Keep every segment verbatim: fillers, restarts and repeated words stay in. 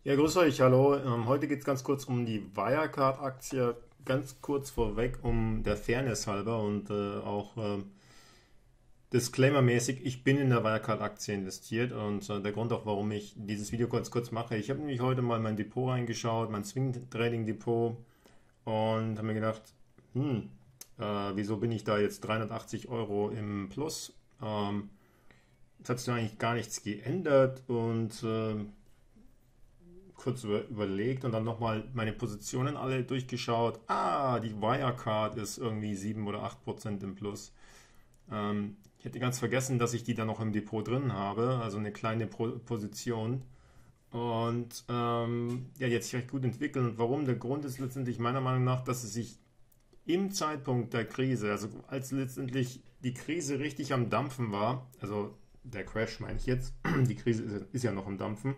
Ja, grüß euch, hallo. Ähm, heute geht es ganz kurz um die Wirecard-Aktie. Ganz kurz vorweg, um der Fairness halber und äh, auch äh, Disclaimer-mäßig, ich bin in der Wirecard-Aktie investiert und äh, der Grund auch, warum ich dieses Video kurz kurz mache. Ich habe nämlich heute mal in mein Depot reingeschaut, mein Swing-Trading-Depot und habe mir gedacht, hm, äh, wieso bin ich da jetzt dreihundertachtzig Euro im Plus? Ähm, es hat sich eigentlich gar nichts geändert und äh, kurz über, überlegt und dann nochmal meine Positionen alle durchgeschaut. Ah, die Wirecard ist irgendwie sieben oder acht Prozent im Plus. Ähm, ich hätte ganz vergessen, dass ich die da noch im Depot drin habe, also eine kleine Pro Position. Und ähm, ja, die hat sich recht gut entwickelt. Und warum? Der Grund ist letztendlich meiner Meinung nach, dass es sich im Zeitpunkt der Krise, also als letztendlich die Krise richtig am Dampfen war, also der Crash meine ich jetzt, die Krise ist, ist ja noch am Dampfen.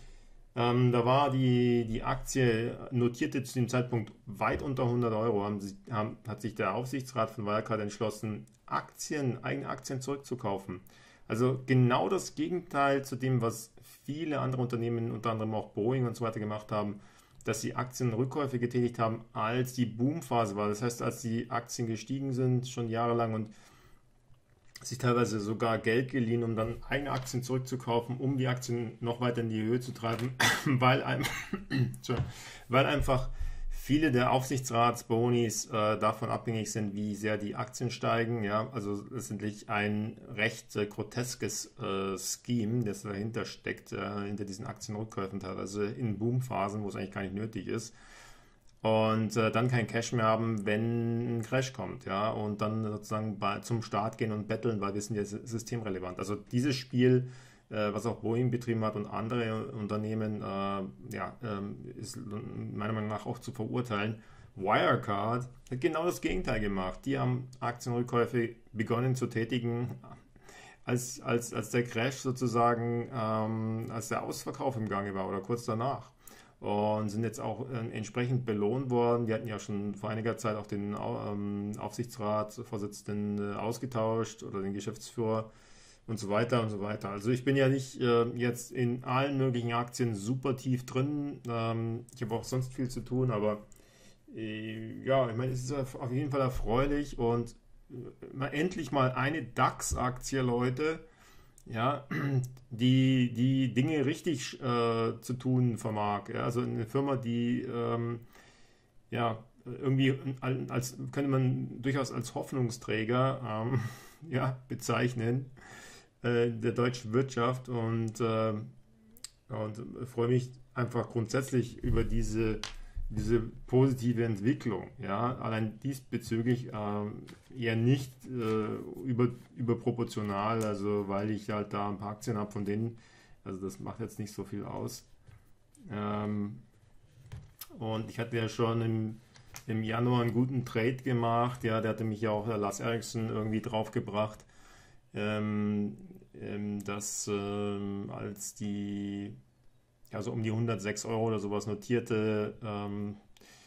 Ähm, da war die, die Aktie notierte zu dem Zeitpunkt weit unter hundert Euro. Haben, sich- haben, hat sich der Aufsichtsrat von Wirecard entschlossen, Aktien, eigene Aktien zurückzukaufen. Also genau das Gegenteil zu dem, was viele andere Unternehmen, unter anderem auch Boeing und so weiter gemacht haben, dass sie Aktienrückkäufe getätigt haben, als die Boomphase war. Das heißt, als die Aktien gestiegen sind, schon jahrelang und sich teilweise sogar Geld geliehen, um dann eigene Aktien zurückzukaufen, um die Aktien noch weiter in die Höhe zu treiben, weil, ein, weil einfach viele der Aufsichtsratsbonis äh, davon abhängig sind, wie sehr die Aktien steigen. Ja, also letztendlich ein recht äh, groteskes äh, Scheme, das dahinter steckt, äh, hinter diesen Aktienrückkäufen teilweise in Boomphasen, wo es eigentlich gar nicht nötig ist und äh, dann kein Cash mehr haben, wenn ein Crash kommt, ja, und dann sozusagen bei, zum Start gehen und betteln, weil wir sind ja systemrelevant. Also dieses Spiel, äh, was auch Boeing betrieben hat und andere Unternehmen, äh, ja, ähm, ist meiner Meinung nach auch zu verurteilen. Wirecard hat genau das Gegenteil gemacht. Die haben Aktienrückkäufe begonnen zu tätigen, als, als, als der Crash sozusagen, ähm, als der Ausverkauf im Gange war oder kurz danach und sind jetzt auch äh, entsprechend belohnt worden. Wir hatten ja schon vor einiger Zeit auch den ähm, Aufsichtsratsvorsitzenden äh, ausgetauscht oder den Geschäftsführer und so weiter und so weiter. Also ich bin ja nicht äh, jetzt in allen möglichen Aktien super tief drin. Ähm, ich habe auch sonst viel zu tun, aber äh, ja, ich meine, es ist auf jeden Fall erfreulich und äh, mal endlich mal eine DAX-Aktie, Leute, ja, die die Dinge richtig äh, zu tun vermag. Ja, also eine Firma, die ähm, ja irgendwie als könnte man durchaus als Hoffnungsträger ähm, ja, bezeichnen äh, der deutschen Wirtschaft und, äh, und freue mich einfach grundsätzlich über diese diese positive Entwicklung, ja, allein diesbezüglich ähm, eher nicht äh, über, überproportional, also weil ich halt da ein paar Aktien habe von denen, also das macht jetzt nicht so viel aus. Ähm, und ich hatte ja schon im, im Januar einen guten Trade gemacht, ja, der hatte mich ja auch der Lars Ericsson irgendwie draufgebracht, ähm, ähm, dass ähm, als die also um die hundertsechs Euro oder sowas notierte, ähm,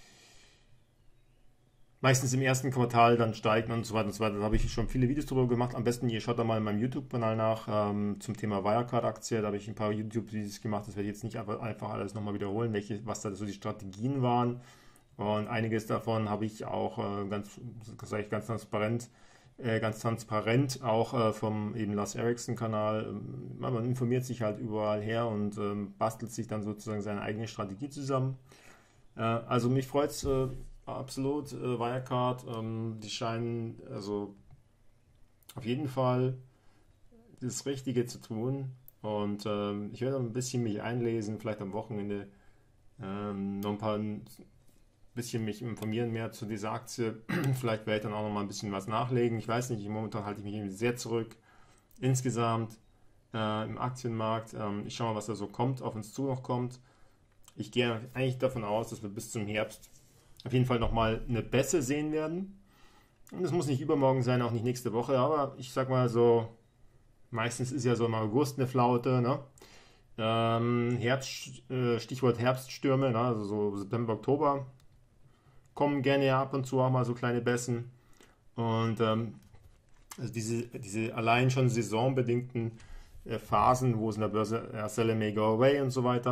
meistens im ersten Quartal dann steigt und so weiter und so weiter. Da habe ich schon viele Videos drüber gemacht. Am besten ihr schaut da mal in meinem YouTube-Kanal nach ähm, zum Thema Wirecard-Aktie. Da habe ich ein paar YouTube-Videos gemacht. Das werde ich jetzt nicht einfach, einfach alles nochmal wiederholen, welche, was da so die Strategien waren. Und einiges davon habe ich auch äh, ganz, sage ich ganz transparent, äh, ganz transparent auch äh, vom eben Lars Ericsson Kanal. Ähm, man informiert sich halt überall her und ähm, bastelt sich dann sozusagen seine eigene Strategie zusammen. Äh, also mich freut es äh, absolut, äh, Wirecard. Ähm, die scheinen also auf jeden Fall das Richtige zu tun. Und ähm, ich werde ein bisschen mich einlesen, vielleicht am Wochenende ähm, noch ein paar bisschen mich informieren mehr zu dieser Aktie. Vielleicht werde ich dann auch noch mal ein bisschen was nachlegen. Ich weiß nicht, momentan halte ich mich eben sehr zurück. Insgesamt äh, im Aktienmarkt. Ähm, ich schaue mal, was da so kommt, auf uns zu noch kommt. Ich gehe eigentlich davon aus, dass wir bis zum Herbst auf jeden Fall nochmal eine Bässe sehen werden. Und es muss nicht übermorgen sein, auch nicht nächste Woche, aber ich sag mal so, meistens ist ja so im August eine Flaute, ne? Ähm, Herbst, äh, Stichwort Herbststürme, ne? Also so September, Oktober kommen gerne ja ab und zu auch mal so kleine Bässen. Und ähm, also diese, diese allein schon saisonbedingten äh, Phasen, wo es in der Börse uh, sell it may go away und so weiter,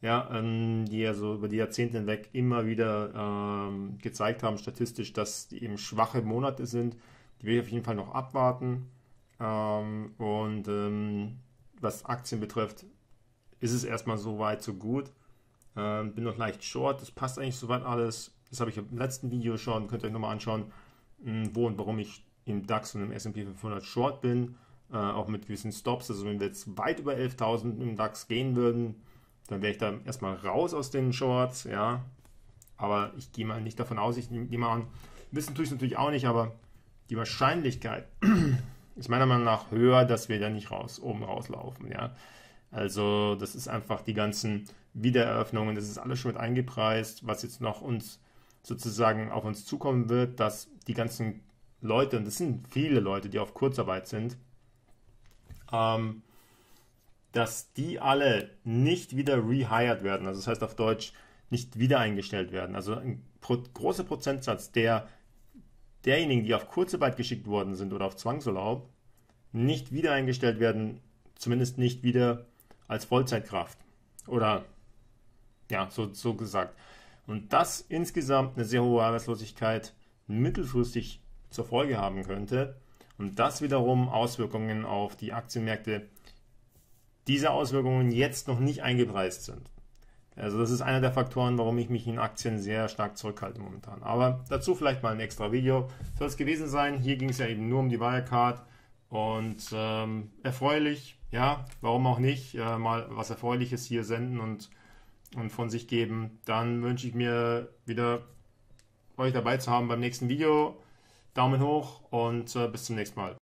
ja, ähm, die ja so über die Jahrzehnte hinweg immer wieder ähm, gezeigt haben, statistisch, dass die eben schwache Monate sind. Die will ich auf jeden Fall noch abwarten. Ähm, und ähm, was Aktien betrifft, ist es erstmal so weit, so gut. Ähm, bin noch leicht short, das passt eigentlich soweit alles. Das habe ich im letzten Video schon, könnt ihr euch nochmal anschauen, mh, wo und warum ich im DAX und im S und P fünfhundert short bin. Äh, auch mit gewissen Stops. Also wenn wir jetzt weit über elftausend im DAX gehen würden, dann wäre ich da erstmal raus aus den Shorts, ja. Aber ich gehe mal nicht davon aus, ich nehme mal an, wissen tue ich es natürlich auch nicht, aber die Wahrscheinlichkeit ist meiner Meinung nach höher, dass wir da nicht raus, oben rauslaufen, ja. Also das ist einfach die ganzen Wiedereröffnungen, das ist alles schon mit eingepreist, was jetzt noch uns sozusagen auf uns zukommen wird, dass die ganzen Leute, und das sind viele Leute, die auf Kurzarbeit sind, ähm, dass die alle nicht wieder rehired werden, also das heißt auf Deutsch nicht wieder eingestellt werden. Also ein pro, großer Prozentsatz der derjenigen, die auf Kurzarbeit geschickt worden sind oder auf Zwangsurlaub, nicht wieder eingestellt werden, zumindest nicht wieder als Vollzeitkraft. Oder ja, so, so gesagt. Und das insgesamt eine sehr hohe Arbeitslosigkeit mittelfristig zur Folge haben könnte. Und das wiederum Auswirkungen auf die Aktienmärkte, diese Auswirkungen jetzt noch nicht eingepreist sind. Also das ist einer der Faktoren, warum ich mich in Aktien sehr stark zurückhalte momentan. Aber dazu vielleicht mal ein extra Video. Soll es gewesen sein. Hier ging es ja eben nur um die Wirecard. Und ähm, erfreulich, ja, warum auch nicht, äh, mal was Erfreuliches hier senden und, und von sich geben. Dann wünsche ich mir wieder, euch dabei zu haben beim nächsten Video. Daumen hoch und äh, bis zum nächsten Mal.